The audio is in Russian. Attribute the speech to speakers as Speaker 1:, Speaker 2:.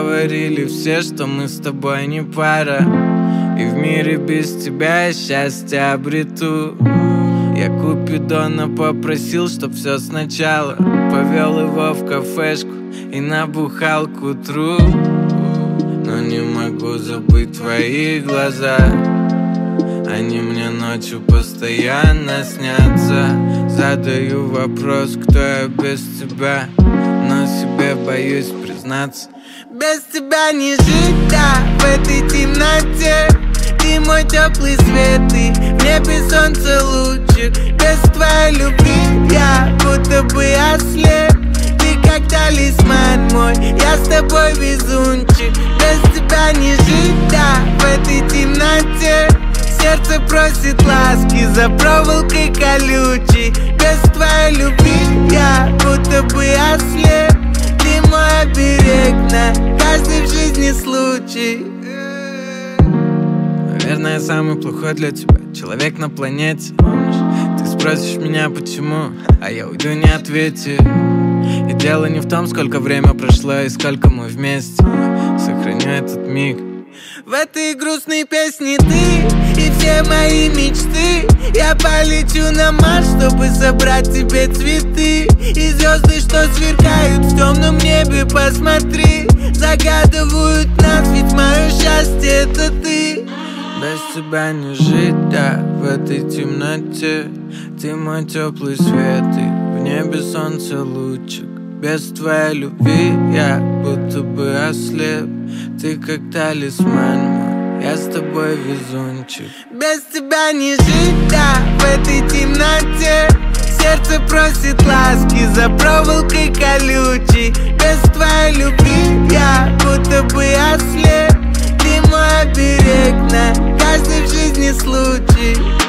Speaker 1: говорили все, что мы с тобой не пара, и в мире без тебя я счастье обрету. Я Купидона попросил, чтоб все сначала, повел его в кафешку и набухал к утру. Но не могу забыть твои глаза, они мне ночью постоянно снятся. Задаю вопрос, кто я без тебя, но себе боюсь признаться. Без тебя не жить, да, в этой темноте. Ты мой теплый свет, и в небе солнце лучик. Без твоей любви я будто бы ослеп. Ты как талисман мой, я с тобой везунчик. Без тебя не жить, да, в этой темноте. Сердце просит ласки за проволокой колючей. Без твоей любви я будто бы ослеп. Ты мой оберег на каждый в жизни случай. Наверное, я самый плохой для тебя человек на планете. Ты спросишь меня почему, а я уйду не ответив. И дело не в том, сколько время прошло и сколько мы вместе. Сохраню этот миг. В этой грустной песне ты и все мои мечты. Я полечу на Марс, чтобы собрать тебе цветы. И звезды, что сверкают в темном небе, посмотри, загадывают нас, ведь мое счастье это ты. Без тебя не жить, да, в этой темноте. Ты мой теплый свет, и в небе солнце лучик. Без твоей любви я будто бы ослеп. Ты как талисман мой, я с тобой везунчик. Без тебя не жить, да, в этой темноте. Сердце просит ласки за проволокой колючей. Без твоей любви я будто бы ослеп. Ты мой оберег на каждый в жизни случай.